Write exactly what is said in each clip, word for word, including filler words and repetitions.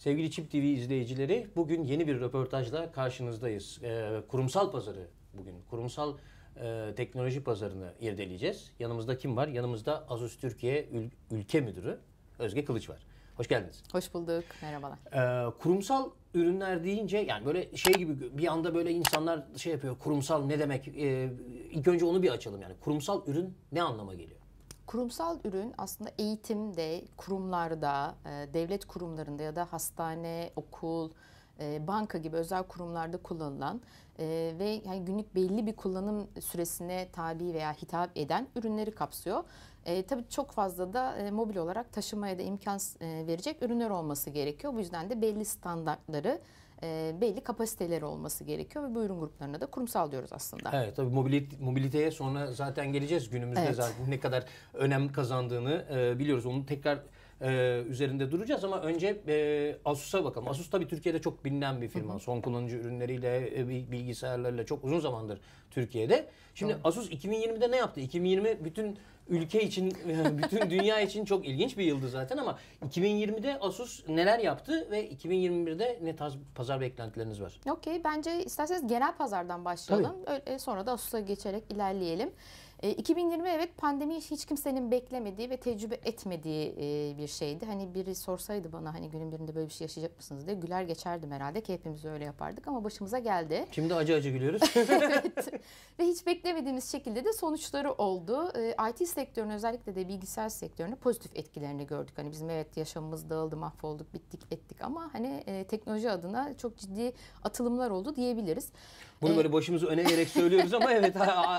Sevgili Çip T V izleyicileri, bugün yeni bir röportajla karşınızdayız. Ee, kurumsal pazarı bugün, kurumsal e, teknoloji pazarını irdeleyeceğiz. Yanımızda kim var? Yanımızda Asus Türkiye Ül Ülke Müdürü Özge Kılıç var. Hoş geldiniz. Hoş bulduk, merhabalar. Ee, kurumsal ürünler deyince yani böyle şey gibi bir anda böyle insanlar şey yapıyor, kurumsal ne demek? Ee, ilk önce onu bir açalım yani. Kurumsal ürün ne anlama geliyor? Kurumsal ürün aslında eğitimde, kurumlarda, devlet kurumlarında ya da hastane, okul, banka gibi özel kurumlarda kullanılan ve yani günlük belli bir kullanım süresine tabi veya hitap eden ürünleri kapsıyor. E, tabii çok fazla da e, mobil olarak taşımaya da imkan e, verecek ürünler olması gerekiyor. Bu yüzden de belli standartları, e, belli kapasiteleri olması gerekiyor ve bu ürün gruplarına da kurumsal diyoruz aslında. Evet, tabii mobilit mobiliteye sonra zaten geleceğiz. Günümüzde evet. Zaten ne kadar önem kazandığını e, biliyoruz. Onu tekrar e, üzerinde duracağız ama önce e, Asus'a bakalım. Asus tabii Türkiye'de çok bilinen bir firma. Hı hı. Son kullanıcı ürünleriyle, e, bilgisayarlarıyla çok uzun zamandır Türkiye'de. Şimdi Doğru. Asus iki bin yirmide ne yaptı? iki bin yirmi bütün ülke için, bütün dünya için çok ilginç bir yıldı zaten ama iki bin yirmide Asus neler yaptı ve iki bin yirmi birde ne tarz pazar beklentileriniz var? Okey, bence isterseniz genel pazardan başlayalım. Öyle, sonra da Asus'a geçerek ilerleyelim. E, iki bin yirmi evet pandemi hiç kimsenin beklemediği ve tecrübe etmediği e, bir şeydi. Hani biri sorsaydı bana hani günün birinde böyle bir şey yaşayacak mısınız diye güler geçerdim herhalde ki hepimiz öyle yapardık ama başımıza geldi. Şimdi acı acı gülüyoruz. Evet. Ve hiç beklemediğimiz şekilde de sonuçları oldu. E, I T sektörünün özellikle de bilgisayar sektörünün pozitif etkilerini gördük. Hani bizim evet yaşamımız dağıldı, mahvolduk, bittik, ettik ama hani e, teknoloji adına çok ciddi atılımlar oldu diyebiliriz. Bunu böyle başımızı öne eğerek söylüyoruz ama evet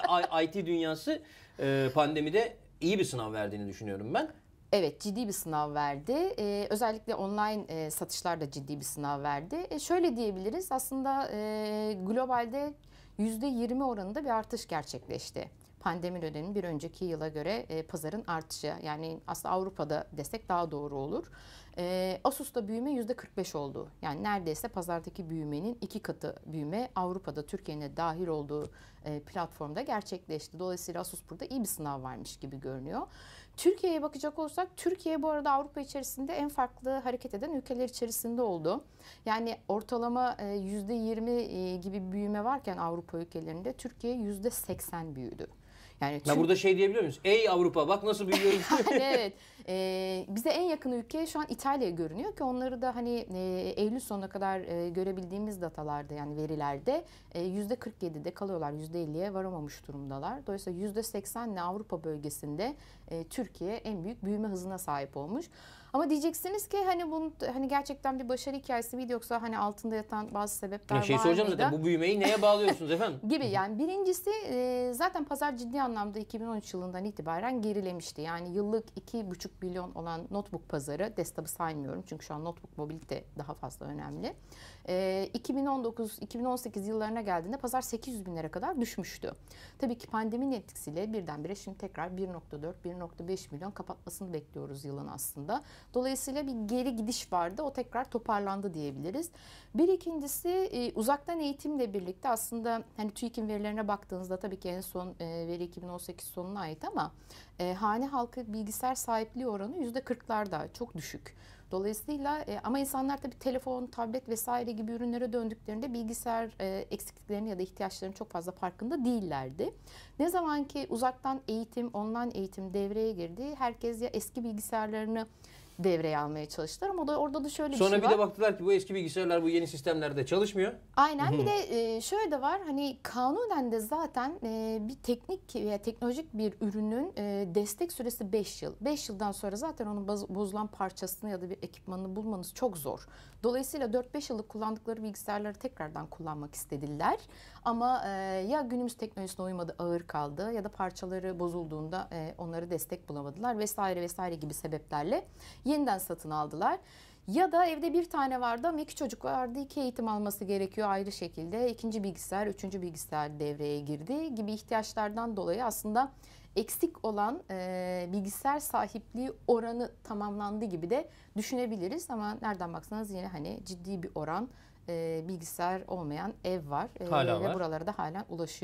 I T dünyası pandemide iyi bir sınav verdiğini düşünüyorum ben. Evet, ciddi bir sınav verdi. Ee, özellikle online e, satışlar da ciddi bir sınav verdi. E, şöyle diyebiliriz aslında e, globalde yüzde yirmi oranında bir artış gerçekleşti. Pandemi döneminin bir önceki yıla göre e, pazarın artışı. Yani aslında Avrupa'da desek daha doğru olur. E, Asus'ta büyüme yüzde kırk beş oldu. Yani neredeyse pazardaki büyümenin iki katı büyüme Avrupa'da Türkiye'nin dahil olduğu e, platformda gerçekleşti. Dolayısıyla Asus burada iyi bir sınav varmış gibi görünüyor. Türkiye'ye bakacak olursak Türkiye bu arada Avrupa içerisinde en farklı hareket eden ülkeler içerisinde oldu. Yani ortalama e, yüzde yirmi e, gibi büyüme varken Avrupa ülkelerinde Türkiye yüzde seksen büyüdü. Yani ya Türk... burada şey diyebiliyor muyuz? Ey Avrupa bak nasıl büyüyoruz. Evet. E, bize en yakın ülke şu an İtalya görünüyor ki onları da hani e, Eylül sonuna kadar e, görebildiğimiz datalarda yani verilerde e, yüzde kırk yedide kalıyorlar. yüzde elliye varamamış durumdalar. Dolayısıyla yüzde seksenle Avrupa bölgesinde e, Türkiye en büyük büyüme hızına sahip olmuş. Ama diyeceksiniz ki hani bunun hani gerçekten bir başarı hikayesi miydi yoksa hani altında yatan bazı sebepler ya şey var soracağım mıydı? Zaten bu büyümeyi neye bağlıyorsunuz efendim? Gibi yani birincisi e, zaten pazar ciddi anlamda iki bin on üç yılından itibaren gerilemişti. Yani yıllık iki buçuk milyon olan notebook pazarı, desktop'ı saymıyorum çünkü şu an notebook mobilite daha fazla önemli. E, iki bin on dokuz iki bin on sekiz yıllarına geldiğinde pazar sekiz yüz binlere kadar düşmüştü. Tabii ki pandeminin etkisiyle birdenbire şimdi tekrar bir nokta dört bir nokta beş milyon kapatmasını bekliyoruz yılın aslında. Dolayısıyla bir geri gidiş vardı. O tekrar toparlandı diyebiliriz. Bir ikincisi e, uzaktan eğitimle birlikte aslında hani TÜİK'in verilerine baktığınızda tabii ki en son e, veri iki bin on sekiz sonuna ait ama e, hane halkı bilgisayar sahipliği oranı yüzde kırklarda çok düşük. Dolayısıyla e, ama insanlar tabii telefon, tablet vesaire gibi ürünlere döndüklerinde bilgisayar e, eksikliklerini ya da ihtiyaçlarının çok fazla farkında değillerdi. Ne zaman ki uzaktan eğitim, online eğitim devreye girdi, herkes ya eski bilgisayarlarını devreye almaya çalıştılar ama da orada da şöyle Sonra bir şey bir var. de baktılar ki bu eski bilgisayarlar bu yeni sistemlerde çalışmıyor. Aynen. Bir de şöyle de var. Hani kanunen de zaten bir teknik veya teknolojik bir ürünün destek süresi beş yıl. beş yıldan sonra zaten onun bozulan parçasını ya da bir ekipmanını bulmanız çok zor. Dolayısıyla dört beş yıllık kullandıkları bilgisayarları tekrardan kullanmak istediler. Ama ya günümüz teknolojisine uymadı, ağır kaldı ya da parçaları bozulduğunda onları destek bulamadılar vesaire vesaire gibi sebeplerle yeniden satın aldılar. Ya da evde bir tane vardı ama iki çocuk vardı, iki eğitim alması gerekiyor ayrı şekilde. İkinci bilgisayar, üçüncü bilgisayar devreye girdi gibi ihtiyaçlardan dolayı aslında eksik olan e, bilgisayar sahipliği oranı tamamlandı gibi de düşünebiliriz. Ama nereden baksanız yine hani ciddi bir oran e, bilgisayar olmayan ev var. E, Hala ve var. buralara da halen ulaşıyor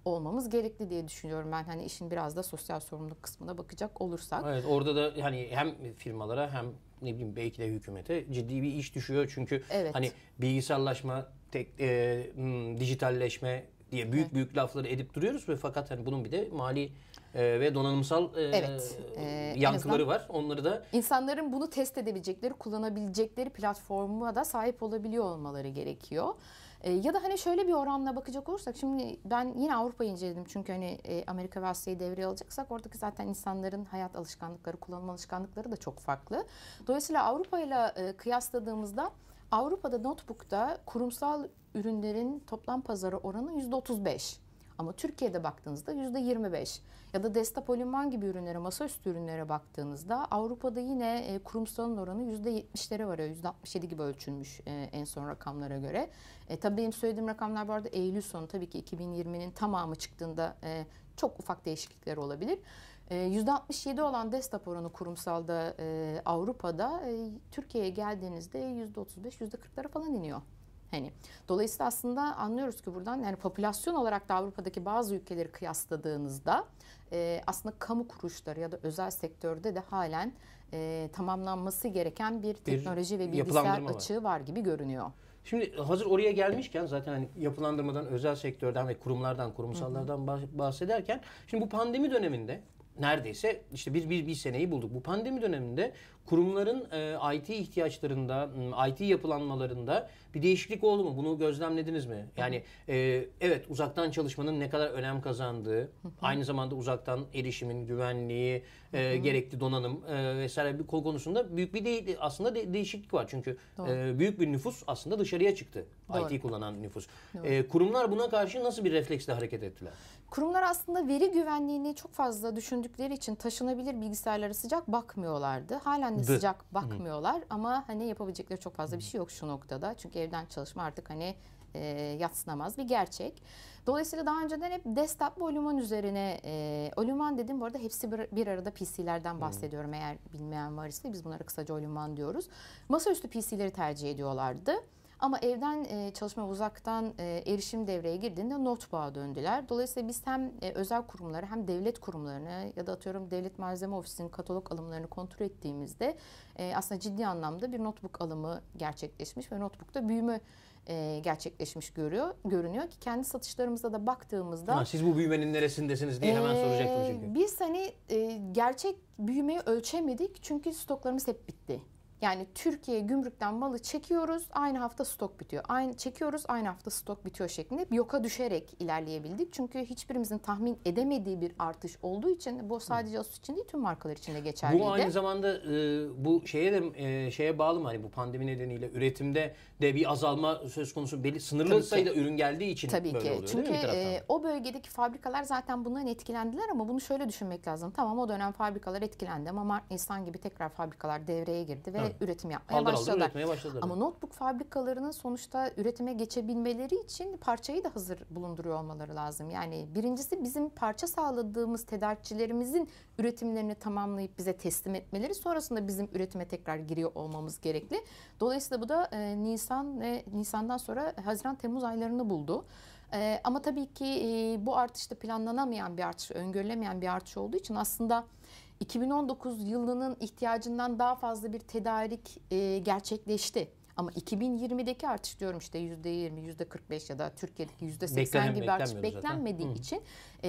olmamız gerekli diye düşünüyorum ben. Hani işin biraz da sosyal sorumluluk kısmına bakacak olursak. Evet, orada da hani hem firmalara hem ne bileyim belki de hükümete ciddi bir iş düşüyor. Çünkü Evet. hani bilgisayarlaşma, tek, e, m, dijitalleşme diye büyük evet. büyük lafları edip duruyoruz ve fakat hani bunun bir de mali e, ve donanımsal e, evet. e, yankıları var. Onları da insanların bunu test edebilecekleri, kullanabilecekleri platforma da sahip olabiliyor olmaları gerekiyor. E, ya da hani şöyle bir oranla bakacak olursak, şimdi ben yine Avrupa'yı inceledim çünkü hani e, Amerika ve Asya'yı devreye alacaksak oradaki zaten insanların hayat alışkanlıkları, kullanım alışkanlıkları da çok farklı. Dolayısıyla Avrupa ile e, kıyasladığımızda Avrupa'da notebook'ta kurumsal ürünlerin toplam pazarı oranı yüzde otuz beş. Ama Türkiye'de baktığınızda yüzde yirmi beş. Ya da desktop all-in-one gibi ürünlere, masaüstü ürünlere baktığınızda Avrupa'da yine e, kurumsalın oranı yüzde yetmişlere varıyor. yüzde altmış yedi gibi ölçülmüş e, en son rakamlara göre. E, tabii benim söylediğim rakamlar bu arada Eylül sonu, tabii ki iki bin yirminin tamamı çıktığında e, çok ufak değişiklikler olabilir. E, yüzde altmış yedi olan desktop oranı kurumsalda e, Avrupa'da e, Türkiye'ye geldiğinizde yüzde otuz beş, yüzde kırklara falan iniyor. Hani dolayısıyla aslında anlıyoruz ki buradan, yani popülasyon olarak da Avrupa'daki bazı ülkeleri kıyasladığınızda e, aslında kamu kuruluşları ya da özel sektörde de halen e, tamamlanması gereken bir teknoloji bir ve bilgisayar açığı var. var gibi görünüyor. Şimdi hazır oraya gelmişken zaten hani yapılandırmadan, özel sektörden ve kurumlardan, kurumsallardan bahsederken şimdi bu pandemi döneminde neredeyse işte bir, bir, bir seneyi bulduk. Bu pandemi döneminde kurumların e, I T ihtiyaçlarında, I T yapılanmalarında bir değişiklik oldu mu? Bunu gözlemlediniz mi? Yani e, evet, uzaktan çalışmanın ne kadar önem kazandığı, hı hı. aynı zamanda uzaktan erişimin güvenliği, e, gerekli donanım e, vesaire bir kol konusunda büyük bir de, aslında de, değişiklik var. Çünkü e, büyük bir nüfus aslında dışarıya çıktı. Doğru. I T kullanan nüfus. E, kurumlar buna karşı nasıl bir refleksle hareket ettiler? Kurumlar aslında veri güvenliğini çok fazla düşündükleri için taşınabilir bilgisayarlara sıcak bakmıyorlardı. Halen de sıcak bakmıyorlar. Hı. Ama hani yapabilecekleri çok fazla bir şey yok şu noktada. Çünkü evden çalışma artık hani e, yadsınamaz bir gerçek. Dolayısıyla daha önceden hep desktop ve all-in-one üzerine, e, all-in-one dediğim bu arada hepsi bir, bir arada P C'lerden bahsediyorum. Hmm. Eğer bilmeyen varsa biz bunlara kısaca all-in-one diyoruz. Masaüstü P C'leri tercih ediyorlardı. Ama evden e, çalışma, uzaktan e, erişim devreye girdiğinde notebook'a döndüler. Dolayısıyla biz hem e, özel kurumları hem devlet kurumlarını ya da atıyorum Devlet Malzeme Ofisi'nin katalog alımlarını kontrol ettiğimizde e, aslında ciddi anlamda bir notebook alımı gerçekleşmiş ve notebook'ta büyüme e, gerçekleşmiş görüyor, görünüyor ki kendi satışlarımıza da baktığımızda... Ha, siz bu büyümenin neresindesiniz diye hemen e, soracaktım çünkü. Biz hani e, gerçek büyümeyi ölçemedik çünkü stoklarımız hep bitti. Yani Türkiye gümrükten malı çekiyoruz, aynı hafta stok bitiyor. Aynı çekiyoruz, aynı hafta stok bitiyor şeklinde yoka düşerek ilerleyebildik. Çünkü hiçbirimizin tahmin edemediği bir artış olduğu için, bu sadece Asus için değil tüm markalar için de geçerliydi. Bu aynı zamanda e, bu şeye de e, şeye bağlı mı, hani bu pandemi nedeniyle üretimde de bir azalma söz konusu, belli sınırlı Tabii sayıda ki. ürün geldiği için Tabii böyle ki. oluyor Çünkü değil mi? E, o bölgedeki fabrikalar zaten bundan etkilendiler ama bunu şöyle düşünmek lazım. Tamam, o dönem fabrikalar etkilendi ama Mart Nisan gibi tekrar fabrikalar devreye girdi ve evet. üretim yapmaya aldır, başladılar. Aldır, üretmeye başladılar. Ama notebook fabrikalarının sonuçta üretime geçebilmeleri için parçayı da hazır bulunduruyor olmaları lazım. Yani birincisi bizim parça sağladığımız tedarikçilerimizin üretimlerini tamamlayıp bize teslim etmeleri, sonrasında bizim üretime tekrar giriyor olmamız gerekli. Dolayısıyla bu da e, Nisan ve Nisan'dan sonra Haziran Temmuz aylarını buldu. Ee, ama tabii ki e, bu artışta planlanamayan bir artış, öngörülemeyen bir artış olduğu için aslında iki bin on dokuz yılının ihtiyacından daha fazla bir tedarik e, gerçekleşti. Ama iki bin yirmideki artış diyorum işte yüzde yirmi, yüzde kırk beş ya da Türkiye'deki yüzde seksen gibi artış beklenmediği zaten. için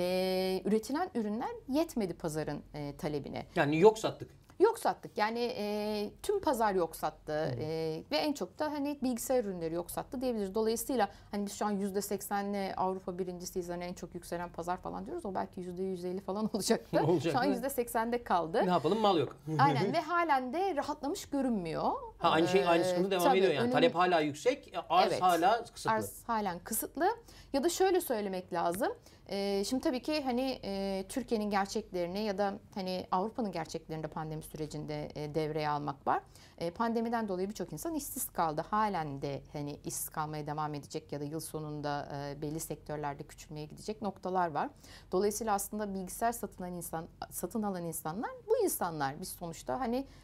e, üretilen ürünler yetmedi pazarın e, talebine. Yani yok sattık. Yok sattık. Yani e, tüm pazar yok sattı hmm. e, ve en çok da hani bilgisayar ürünleri yok sattı diyebiliriz. Dolayısıyla hani biz şu an yüzde seksenle Avrupa birincisiyiz, hani en çok yükselen pazar falan diyoruz. O belki yüzde yüz elli falan olacaktı. Olacak, şu an yüzde seksende kaldı. Ne yapalım, mal yok. Aynen ve halen de rahatlamış görünmüyor. Ha, aynı şey aynı sıkıntı devam Tabii, ediyor yani. Önüm... Talep hala yüksek, arz evet, hala kısıtlı. Arz halen kısıtlı. Ya da şöyle söylemek lazım. Ee, şimdi tabii ki hani e, Türkiye'nin gerçeklerini ya da hani Avrupa'nın gerçeklerini de pandemi sürecinde e, devreye almak var. E, pandemiden dolayı birçok insan işsiz kaldı. Halen de hani işsiz kalmaya devam edecek ya da yıl sonunda e, belli sektörlerde küçülmeye gidecek noktalar var. Dolayısıyla aslında bilgisayar satın alan insan, satın alan insanlar bu insanlar. Biz sonuçta hani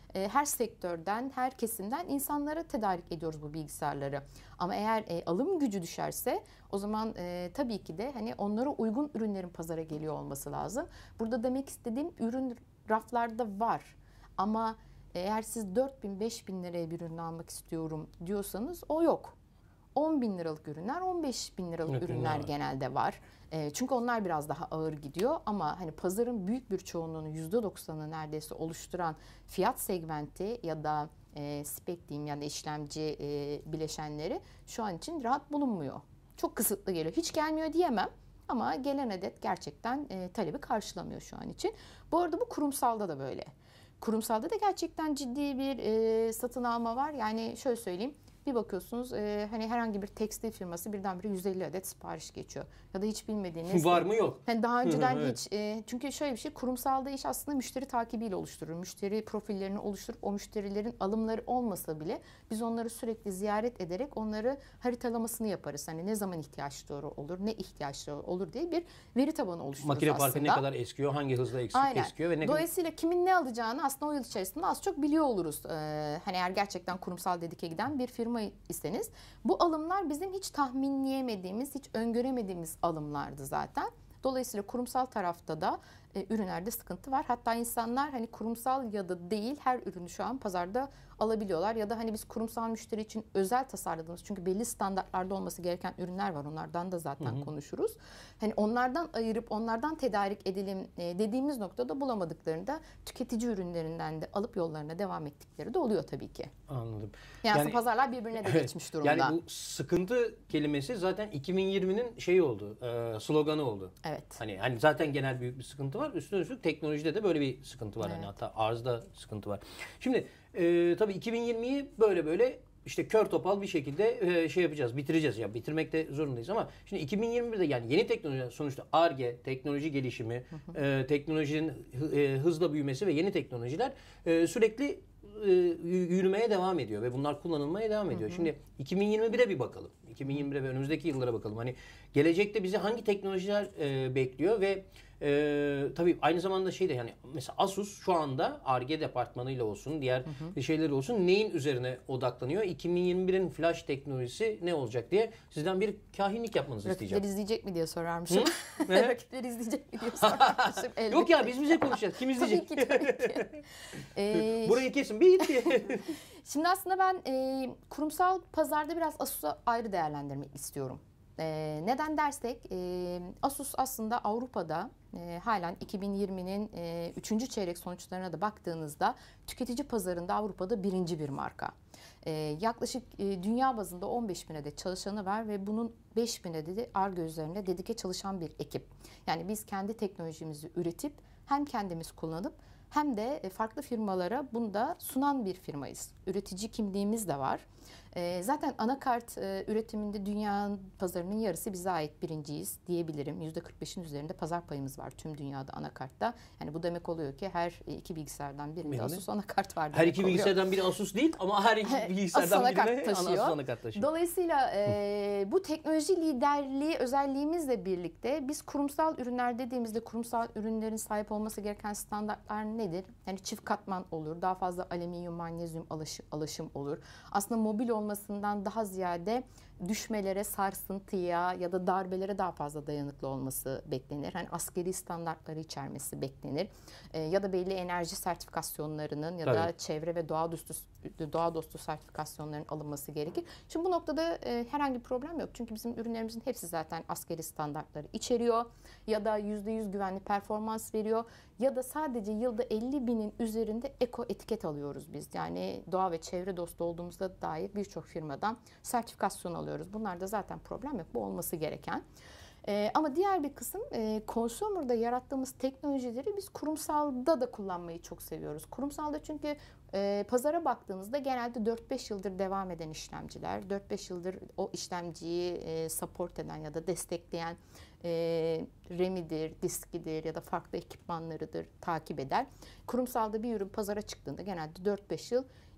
e, her sektörden, her kesimden insanlara tedarik ediyoruz bu bilgisayarları. Ama eğer e, alım gücü düşerse o zaman e, tabii ki de hani onlara uygun ürünlerin pazara geliyor olması lazım. Burada demek istediğim ürün raflarda var. Ama eğer siz dört bin beş bin liraya bir ürün almak istiyorum diyorsanız o yok. on bin liralık ürünler, on beş bin liralık evet, ürünler var. Genelde var. E, çünkü onlar biraz daha ağır gidiyor ama hani pazarın büyük bir çoğunluğunu yüzde doksanı neredeyse oluşturan fiyat segmenti ya da e, spek diyeyim yani işlemci e, bileşenleri şu an için rahat bulunmuyor. Çok kısıtlı geliyor. Hiç gelmiyor diyemem ama gelen adet gerçekten e, talebi karşılamıyor şu an için. Bu arada bu kurumsalda da böyle. Kurumsalda da gerçekten ciddi bir e, satın alma var. Yani şöyle söyleyeyim. Bir bakıyorsunuz e, hani herhangi bir tekstil firması birdenbire yüz elli adet sipariş geçiyor. Ya da hiç bilmediğiniz. Var mı yok. Yani daha önceden evet. hiç. E, çünkü şöyle bir şey kurumsalda iş aslında müşteri takibiyle oluşturur. Müşteri profillerini oluşturup o müşterilerin alımları olmasa bile biz onları sürekli ziyaret ederek onları haritalamasını yaparız. Hani ne zaman ihtiyaçları olur, ne ihtiyaçları olur diye bir veri tabanı oluştururuz Makine aslında. Makine parkı ne kadar eskiyor, hangi hızla eksik, eskiyor. Ve ne Dolayısıyla kimin ne alacağını aslında o yıl içerisinde az çok biliyor oluruz. Ee, hani eğer gerçekten kurumsal dedike giden bir firma iseniz. Bu alımlar bizim hiç tahminleyemediğimiz, hiç öngöremediğimiz alımlardı zaten. Dolayısıyla kurumsal tarafta da e, ürünlerde sıkıntı var. Hatta insanlar hani kurumsal ya da değil her ürünü şu an pazarda alabiliyorlar. Ya da hani biz kurumsal müşteri için özel tasarladığımız çünkü belli standartlarda olması gereken ürünler var. Onlardan da zaten hı hı. konuşuruz. Hani onlardan ayırıp onlardan tedarik edelim e, dediğimiz noktada bulamadıklarında tüketici ürünlerinden de alıp yollarına devam ettikleri de oluyor tabii ki. Anladım. Yani, yani pazarlar birbirine de geçmiş durumda. Yani bu sıkıntı kelimesi zaten iki bin yirminin şeyi oldu, e, sloganı oldu. Evet. Hani hani zaten genel büyük bir sıkıntı var. Üstüne üstlük teknolojide de böyle bir sıkıntı var. Evet. Hani hatta arzda sıkıntı var. Şimdi e, tabii iki bin yirmiyi böyle böyle işte kör topal bir şekilde e, şey yapacağız, bitireceğiz. Ya bitirmek de zorundayız ama şimdi iki bin yirmi birde yani yeni teknoloji sonuçta Ar-Ge, teknoloji gelişimi, hı hı. E, teknolojinin e, hızla büyümesi ve yeni teknolojiler e, sürekli e, yürümeye devam ediyor ve bunlar kullanılmaya devam ediyor. Hı hı. Şimdi iki bin yirmi bire bir bakalım. iki bin yirmi bire ve önümüzdeki yıllara bakalım. Hani gelecekte bizi hangi teknolojiler e, bekliyor ve Ee, tabii aynı zamanda şey de yani mesela Asus şu anda Ar-Ge departmanıyla olsun diğer hı hı. şeyleri olsun neyin üzerine odaklanıyor? iki bin yirmi birin flash teknolojisi ne olacak diye sizden bir kahinlik yapmanızı Rakipler isteyeceğim. Rakipler izleyecek mi diye sorarmışım. Rakipler izleyecek mi diye sorarmışım. Elbette. Yok ya biz bize konuşacağız. Kim izleyecek? Tabii ki tabii ki. Ee, Burayı kesin bir Şimdi aslında ben e, kurumsal pazarda biraz Asus'u ayrı değerlendirmek istiyorum. Ee, neden dersek e, Asus aslında Avrupa'da e, halen iki bin yirminin e, üçüncü çeyrek sonuçlarına da baktığınızda tüketici pazarında Avrupa'da birinci bir marka. E, yaklaşık e, dünya bazında on beş bin adet çalışanı var ve bunun beş bin adedi Ar-Ge üzerine dedike çalışan bir ekip. Yani biz kendi teknolojimizi üretip hem kendimiz kullanıp hem de farklı firmalara bunu da sunan bir firmayız. Üretici kimliğimiz de var. E, zaten anakart e, üretiminde dünyanın pazarının yarısı bize ait birinciyiz diyebilirim. yüzde kırk beşin üzerinde pazar payımız var tüm dünyada anakartta. Yani bu demek oluyor ki her iki bilgisayardan birinde Benim Asus anakart var. Her iki oluyor. bilgisayardan biri Asus değil ama her iki bilgisayardan birine taşıyor. Asus anakart taşıyor. Dolayısıyla e, bu teknoloji liderliği özelliğimizle birlikte biz kurumsal ürünler dediğimizde kurumsal ürünlerin sahip olması gereken standartlar nedir? Yani çift katman olur, daha fazla alüminyum, manyezyum alaşım, alaşım olur. Aslında mobil olmasından daha ziyade düşmelere, sarsıntıya ya da darbelere daha fazla dayanıklı olması beklenir. Hani askeri standartları içermesi beklenir. E, ya da belli enerji sertifikasyonlarının ya Tabii. da çevre ve doğa dostu doğa dostu sertifikasyonların alınması gerekir. Şimdi bu noktada e, herhangi bir problem yok. Çünkü bizim ürünlerimizin hepsi zaten askeri standartları içeriyor. Ya da yüzde yüz güvenli performans veriyor. Ya da sadece yılda elli binin üzerinde eko etiket alıyoruz biz. Yani doğa ve çevre dostu olduğumuzda dair birçok firmadan sertifikasyon alıyoruz. Bunlarda zaten problem yok. Bu olması gereken. Ee, ama diğer bir kısım e, consumer'da yarattığımız teknolojileri biz kurumsalda da kullanmayı çok seviyoruz. Kurumsalda çünkü e, pazara baktığınızda genelde dört beş yıldır devam eden işlemciler, dört beş yıldır o işlemciyi e, support eden ya da destekleyen e, RAM'idir, diskidir ya da farklı ekipmanlarıdır takip eder. Kurumsalda bir ürün pazara çıktığında genelde dört beş yıl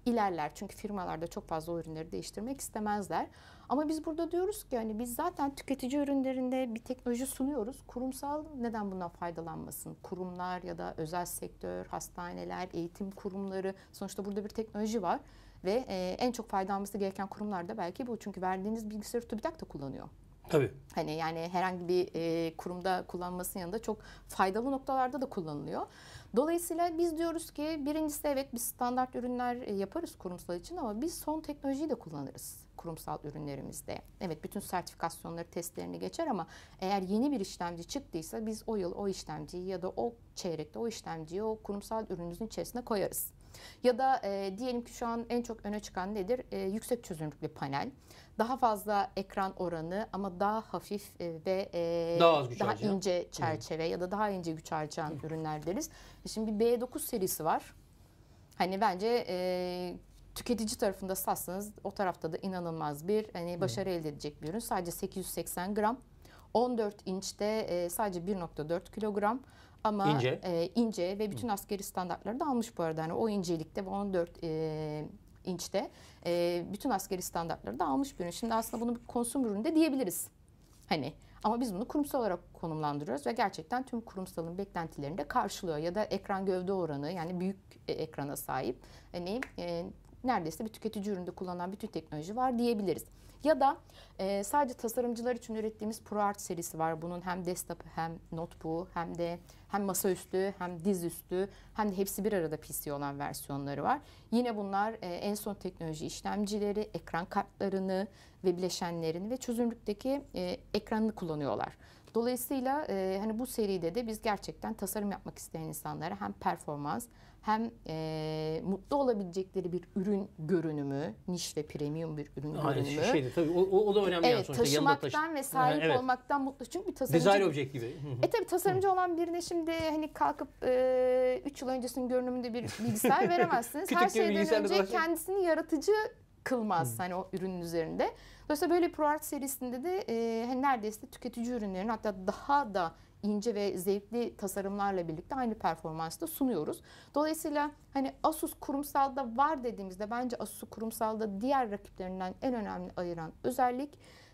ilerler. Çünkü firmalar da çok fazla o ürünleri değiştirmek istemezler. Ama biz burada diyoruz ki hani biz zaten tüketici ürünlerinde bir teknoloji sunuyoruz. Kurumsal neden bundan faydalanmasın? Kurumlar ya da özel sektör, hastaneler, eğitim kurumları, sonuçta burada bir teknoloji var. Ve e, en çok faydalanması gereken kurumlar da belki bu. Çünkü verdiğiniz bilgisayarı TÜBİTAK da kullanıyor. Tabii. Hani yani herhangi bir e, kurumda kullanmasının yanında çok faydalı noktalarda da kullanılıyor. Dolayısıyla biz diyoruz ki birincisi evet biz standart ürünler yaparız kurumsal için ama biz son teknolojiyi de kullanırız kurumsal ürünlerimizde. Evet bütün sertifikasyonları, testlerini geçer ama eğer yeni bir işlemci çıktıysa biz o yıl o işlemciyi ya da o çeyrekte o işlemciyi o kurumsal ürünümüzün içerisine koyarız. Ya da e, diyelim ki şu an en çok öne çıkan nedir? E, yüksek çözünürlüklü panel. Daha fazla ekran oranı ama daha hafif e, ve e, daha, az daha ince çerçeve evet. ya da daha ince güç harcayan ürünler deriz. Şimdi B dokuz serisi var. Hani bence e, tüketici tarafında satsanız o tarafta da inanılmaz bir hani başarı hmm. elde edecek bir ürün. Sadece sekiz yüz seksen gram. on dört inçte e, sadece bir nokta dört kilogram. Ama ince. E, ince ve bütün askeri standartları da almış bu arada. Yani o incelikte ve on dört e, inçte e, bütün askeri standartları da almış bir ürün. Şimdi aslında bunu bir konsum ürünü de diyebiliriz. Hani ama biz bunu kurumsal olarak konumlandırıyoruz ve gerçekten tüm kurumsalın beklentilerini de karşılıyor. Ya da ekran gövde oranı yani büyük e, ekrana sahip hani e, neredeyse bir tüketici üründe kullanılan bütün teknoloji var diyebiliriz. Ya da e, sadece tasarımcılar için ürettiğimiz ProArt serisi var. Bunun hem desktop hem notebook hem de hem masaüstü hem dizüstü hem de hepsi bir arada P C olan versiyonları var. Yine bunlar e, en son teknoloji işlemcileri, ekran kartlarını ve bileşenlerini ve çözünürlükteki e, ekranını kullanıyorlar. Dolayısıyla e, hani bu seride de biz gerçekten tasarım yapmak isteyen insanlara hem performans hem e, mutlu olabilecekleri bir ürün görünümü, niş ve premium bir ürün Aynen, görünümü. Şeydi, tabii, o, o da önemli. Evet, yani sonuçta. taşımaktan Taşı... ve sahip evet. olmaktan mutlu. Çünkü bir tasarımcı... Design object gibi. E tabii tasarımcı Hı. olan birine şimdi hani kalkıp üç e, yıl öncesinin görünümünde bir bilgisayar veremezsiniz. Her şeyden önce kendisini yaratıcı kılmaz Hı. hani o ürünün üzerinde. Dolayısıyla böyle ProArt serisinde de e, hani neredeyse tüketici ürünlerin hatta daha da ince ve zevkli tasarımlarla birlikte aynı performansta sunuyoruz. Dolayısıyla hani Asus kurumsalda var dediğimizde bence Asus kurumsalda diğer rakiplerinden en önemli ayıran özellik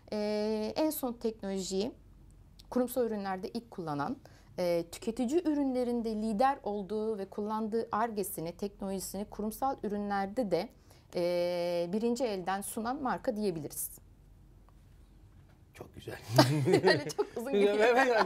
e, en son teknolojiyi kurumsal ürünlerde ilk kullanan, e, tüketici ürünlerinde lider olduğu ve kullandığı Ar-Ge'sini, teknolojisini kurumsal ürünlerde de e, birinci elden sunan marka diyebiliriz. Çok güzel. Yani çok uzun geliyor.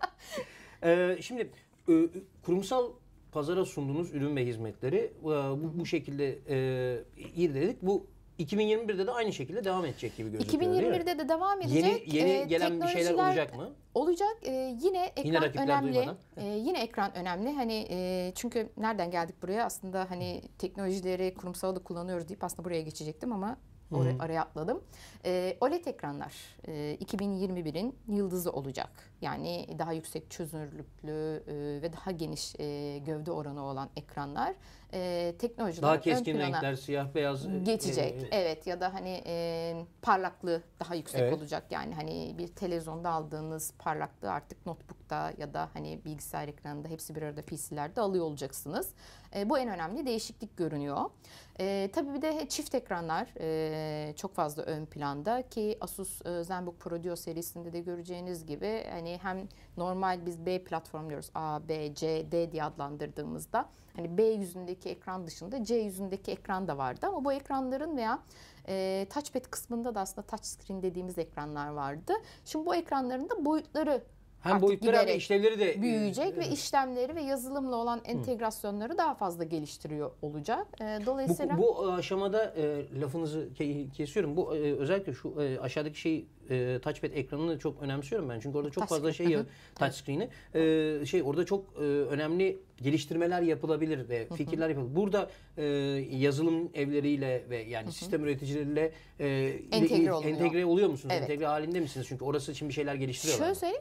ee, şimdi e, kurumsal pazara sunduğunuz ürün ve hizmetleri e, bu, bu şekilde e, irdeledik. Bu iki bin yirmi birde de aynı şekilde devam edecek gibi gözüküyor. iki bin yirmi birde de devam edecek. Yeni, yeni ee, gelen bir şeyler olacak mı? Olacak. Ee, yine ekran yine önemli. Ee, yine ekran önemli. Hani e, çünkü nereden geldik buraya? Aslında hani teknolojileri kurumsal da kullanıyoruz deyip aslında buraya geçecektim ama Or- araya atladım. E, O L E D ekranlar e, iki bin yirmi birin yıldızı olacak. Yani daha yüksek çözünürlüklü e, ve daha geniş e, gövde oranı olan ekranlar. E, teknolojiler daha keskin renkler, siyah beyaz geçecek. E, evet ya da hani e, parlaklığı daha yüksek evet. olacak. Yani hani bir televizyonda aldığınız parlaklığı artık notebook'ta ya da hani bilgisayar ekranında hepsi bir arada P C'lerde alıyor olacaksınız. E, bu en önemli değişiklik görünüyor. E, tabii bir de çift ekranlar e, çok fazla ön planda ki Asus e, ZenBook Pro Duo serisinde de göreceğiniz gibi hani hem normal biz B platform diyoruz A, B, C, D diye adlandırdığımızda hani B yüzündeki ekran dışında C yüzündeki ekran da vardı ama bu ekranların veya e, touchpad kısmında da aslında touchscreen dediğimiz ekranlar vardı. Şimdi bu ekranların da boyutları hem boyutları hem işlevleri de büyüyecek e, ve işlemleri ve yazılımla olan entegrasyonları Hı. daha fazla geliştiriyor olacak. E, dolayısıyla bu, bu aşamada e, lafınızı kesiyorum. Bu e, özellikle şu e, aşağıdaki şey e, touchpad ekranını çok önemsiyorum ben. Çünkü orada çok touch fazla şey ya touch screen'i e, şey orada çok e, önemli geliştirmeler yapılabilir ve fikirler yapılabilir. Burada e, yazılım evleriyle ve yani Hı-hı. sistem üreticileriyle e, entegre, entegre oluyor musunuz? Evet. Entegre halinde misiniz? Çünkü orası için bir şeyler geliştiriyorlar. Şöyle söyleyeyim hani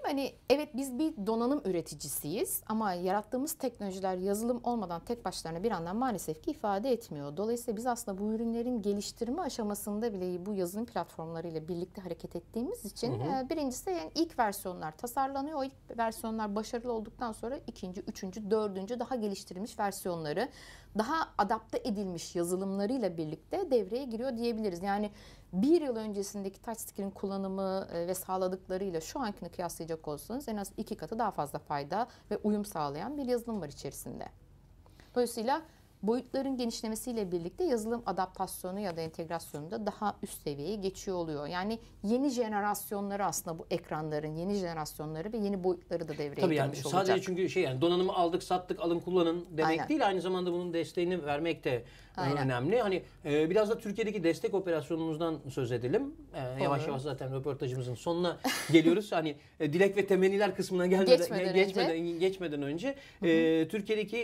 Evet, biz bir donanım üreticisiyiz ama yarattığımız teknolojiler yazılım olmadan tek başlarına bir anlam maalesef ki ifade etmiyor. Dolayısıyla biz aslında bu ürünlerin geliştirme aşamasında bile bu yazılım platformlarıyla birlikte hareket ettiğimiz için hı hı. birincisi yani ilk versiyonlar tasarlanıyor. O ilk versiyonlar başarılı olduktan sonra ikinci, üçüncü, dördüncü daha geliştirilmiş versiyonları, daha adapte edilmiş yazılımlarıyla birlikte devreye giriyor diyebiliriz. Yani bir yıl öncesindeki touchscreen kullanımı ve sağladıklarıyla şu ankini kıyaslayacak olsanız en az iki katı daha fazla fayda ve uyum sağlayan bir yazılım var içerisinde. Dolayısıyla boyutların genişlemesiyle birlikte yazılım adaptasyonu ya da entegrasyonu da daha üst seviyeye geçiyor oluyor. Yani yeni jenerasyonları aslında bu ekranların yeni jenerasyonları ve yeni boyutları da devreye Tabii yani girmiş sadece olacak. çünkü şey yani donanımı aldık sattık alın kullanın demek Aynen. değil, aynı zamanda bunun desteğini vermek de Aynen. önemli. Hani e, biraz da Türkiye'deki destek operasyonumuzdan söz edelim. E, yavaş yavaş zaten röportajımızın sonuna geliyoruz. Hani e, dilek ve temenniler kısmına gelmeden geçmeden, geçmeden önce, geçmeden önce e, Türkiye'deki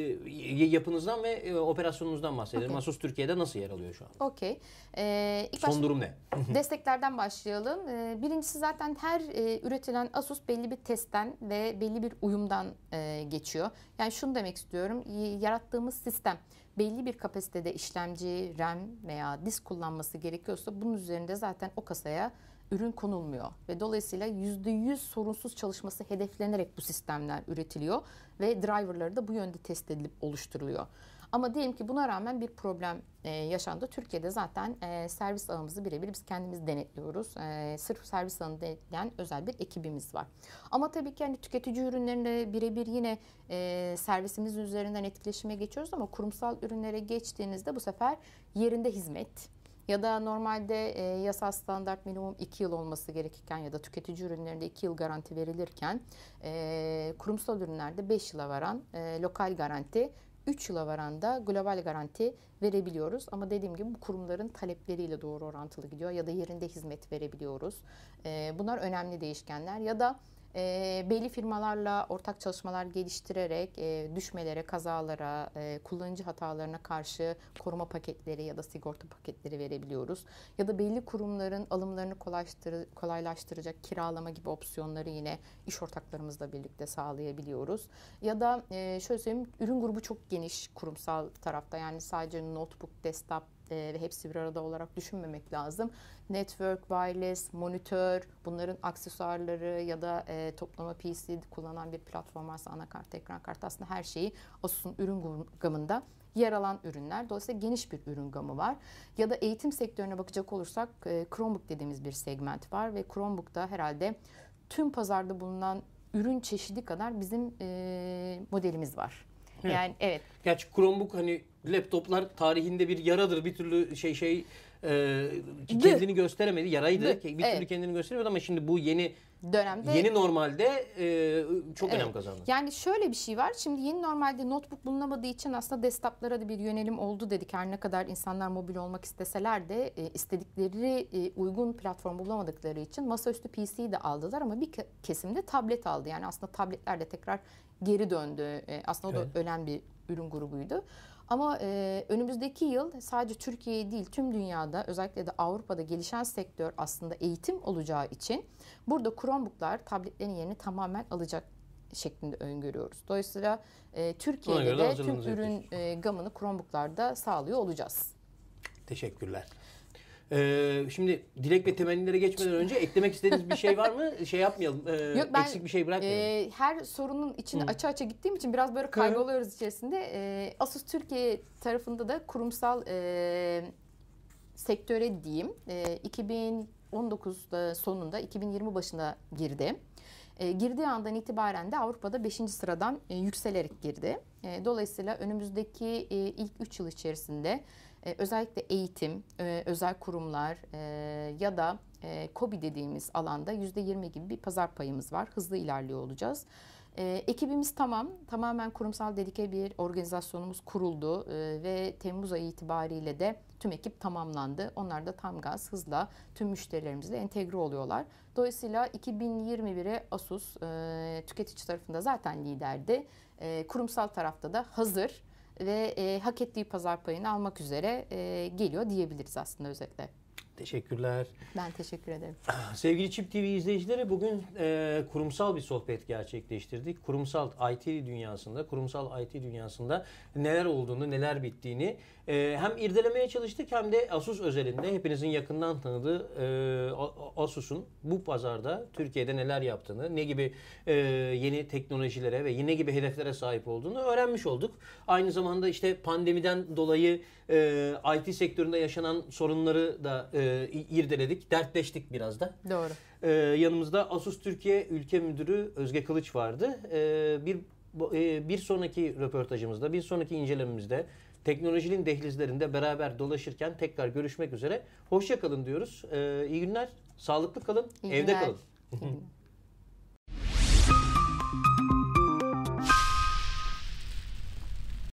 e, yapınızdan ve e, operasyonunuzdan bahsedelim. Okay. Asus Türkiye'de nasıl yer alıyor şu an? Okey. Ee, Son durum ne? Desteklerden başlayalım. Ee, birincisi zaten her e, üretilen Asus belli bir testten ve belli bir uyumdan e, geçiyor. Yani şunu demek istiyorum. Yarattığımız sistem belli bir kapasitede işlemci, RAM veya disk kullanması gerekiyorsa bunun üzerinde zaten o kasaya ürün konulmuyor ve dolayısıyla yüzde yüz sorunsuz çalışması hedeflenerek bu sistemler üretiliyor ve driverları da bu yönde test edilip oluşturuluyor. Ama diyelim ki buna rağmen bir problem e, yaşandı. Türkiye'de zaten e, servis ağımızı birebir biz kendimiz denetliyoruz. E, sırf servis ağını denetleyen özel bir ekibimiz var. Ama tabii ki hani tüketici ürünlerinde birebir yine e, servisimiz üzerinden etkileşime geçiyoruz ama kurumsal ürünlere geçtiğinizde bu sefer yerinde hizmet ya da normalde e, yasal standart minimum iki yıl olması gerekirken ya da tüketici ürünlerinde iki yıl garanti verilirken e, kurumsal ürünlerde beş yıla varan e, lokal garanti, üç yıla varan da global garanti verebiliyoruz. Ama dediğim gibi bu kurumların talepleriyle doğru orantılı gidiyor ya da yerinde hizmet verebiliyoruz. E, bunlar önemli değişkenler ya da E, belli firmalarla ortak çalışmalar geliştirerek e, düşmelere, kazalara, e, kullanıcı hatalarına karşı koruma paketleri ya da sigorta paketleri verebiliyoruz. Ya da belli kurumların alımlarını kolaylaştır, kolaylaştıracak kiralama gibi opsiyonları yine iş ortaklarımızla birlikte sağlayabiliyoruz. Ya da e, şöyle söyleyeyim, ürün grubu çok geniş kurumsal tarafta, yani sadece notebook, desktop ve hepsi bir arada olarak düşünmemek lazım. Network, wireless, monitör, bunların aksesuarları ya da e, toplama P C kullanan bir platform varsa anakart, ekran kartı, aslında her şeyi Asus'un ürün gamında yer alan ürünler. Dolayısıyla geniş bir ürün gamı var. Ya da eğitim sektörüne bakacak olursak e, Chromebook dediğimiz bir segment var ve Chromebook'ta herhalde tüm pazarda bulunan ürün çeşidi kadar bizim e, modelimiz var. Evet. Yani evet. Gerçi Chromebook hani laptoplar tarihinde bir yaradır. Bir türlü şey şey e, kendini gösteremedi. Yaraydı. Dı. Bir evet. türlü kendini gösteremedi ama şimdi bu yeni dönemde yeni normalde e, çok evet. önem kazandı. Yani şöyle bir şey var. Şimdi yeni normalde notebook bulunamadığı için aslında desktoplara da bir yönelim oldu dedik. Her ne kadar insanlar mobil olmak isteseler de e, istedikleri e, uygun platform bulamadıkları için masaüstü P C'yi de aldılar ama bir kesimde tablet aldı. Yani aslında tabletler de tekrar geri döndü. E, aslında o da evet. ölen bir ürün grubuydu. Ama e, önümüzdeki yıl sadece Türkiye değil, tüm dünyada, özellikle de Avrupa'da gelişen sektör aslında eğitim olacağı için burada Chromebook'lar tabletlerin yerini tamamen alacak şeklinde öngörüyoruz. Dolayısıyla e, Türkiye'de de tüm ürün e, gamını Chromebook'larda sağlıyor olacağız. Teşekkürler. Ee, şimdi dilek ve temennilere geçmeden önce eklemek istediğiniz bir şey var mı? Şey yapmayalım. E, Yok, ben, eksik bir şey bırakmayalım. E, her sorunun içine açı açı gittiğim için biraz böyle kayboluyoruz içerisinde. E, Asus Türkiye tarafında da kurumsal e, sektöre diyeyim. E, iki bin on dokuz sonunda iki bin yirmi başına girdi. E, girdiği andan itibaren de Avrupa'da beşinci sıradan e, yükselerek girdi. E, dolayısıyla önümüzdeki e, ilk üç yıl içerisinde Ee, özellikle eğitim, e, özel kurumlar e, ya da e, KOBİ dediğimiz alanda yüzde yirmi gibi bir pazar payımız var. Hızlı ilerliyor olacağız. E, ekibimiz tamam, tamamen kurumsal dedike bir organizasyonumuz kuruldu e, ve Temmuz ayı itibariyle de tüm ekip tamamlandı. Onlar da tam gaz, hızla tüm müşterilerimizle entegre oluyorlar. Dolayısıyla iki bin yirmi bire Asus e, tüketici tarafında zaten liderdi. E, kurumsal tarafta da hazır ve e, hak ettiği pazar payını almak üzere e, geliyor diyebiliriz aslında özetle. Teşekkürler. Ben teşekkür ederim. Sevgili Çip T V izleyicileri, bugün e, kurumsal bir sohbet gerçekleştirdik. Kurumsal I T dünyasında, kurumsal I T dünyasında neler olduğunu, neler bittiğini e, hem irdelemeye çalıştık hem de Asus özelinde hepinizin yakından tanıdığı e, Asus'un bu pazarda Türkiye'de neler yaptığını, ne gibi e, yeni teknolojilere ve ne gibi hedeflere sahip olduğunu öğrenmiş olduk. Aynı zamanda işte pandemiden dolayı e, I T sektöründe yaşanan sorunları da e, irdeledik, dertleştik biraz da. Doğru. Ee, yanımızda Asus Türkiye Ülke Müdürü Özge Kılıç vardı. Ee, bir e, bir sonraki röportajımızda, bir sonraki incelememizde teknolojinin dehlizlerinde beraber dolaşırken tekrar görüşmek üzere. Hoşça kalın diyoruz. Ee, iyi günler, sağlıklı kalın, İyi evde günler. kalın.